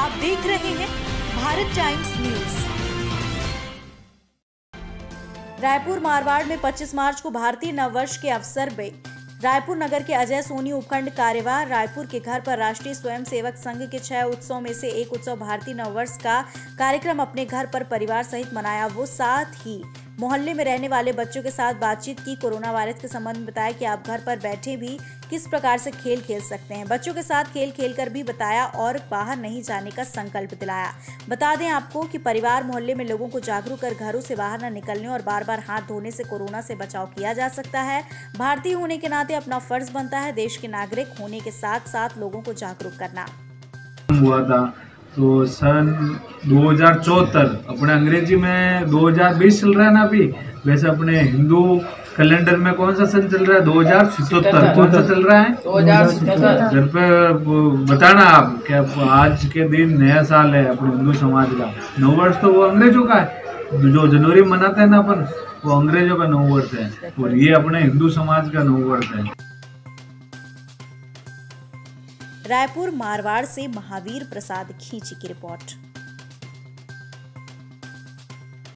आप देख रहे हैं भारत टाइम्स न्यूज। रायपुर मारवाड़ में 25 मार्च को भारतीय नववर्ष के अवसर में रायपुर नगर के अजय सोनी उपखंड कार्यवाह रायपुर के घर पर राष्ट्रीय स्वयंसेवक संघ के 6 उत्सव में से एक उत्सव भारतीय नववर्ष का कार्यक्रम अपने घर पर परिवार सहित मनाया। वो साथ ही मोहल्ले में रहने वाले बच्चों के साथ बातचीत की। कोरोना वायरस के संबंध में बताया कि आप घर पर बैठे भी किस प्रकार से खेल खेल सकते हैं। बच्चों के साथ खेल खेलकर भी बताया और बाहर नहीं जाने का संकल्प दिलाया। बता दें आपको कि परिवार मोहल्ले में लोगों को जागरूक कर घरों से बाहर न निकलने और बार-बार हाथ धोने से कोरोना से बचाव किया जा सकता है। भारतीय होने के नाते अपना फर्ज बनता है देश के नागरिक होने के साथ साथ लोगों को जागरूक करना। हुआ था तो सन 2074 अपने अंग्रेजी में 2020 चल रहा है ना अभी, वैसे अपने हिंदू कैलेंडर में कौन सा सन चल रहा है? 2077 कौन सा चल रहा है? 2077। घर पे बताना आप क्या आज के दिन नया साल है अपने हिंदू समाज का। नववर्ष तो वो अंग्रेजों का है, जो जनवरी में मनाते हैं ना अपन, वो अंग्रेजों का नववर्ष है और ये अपने हिंदू समाज का नववर्ष है। रायपुर मारवाड़ से महावीर प्रसाद खींची की रिपोर्ट।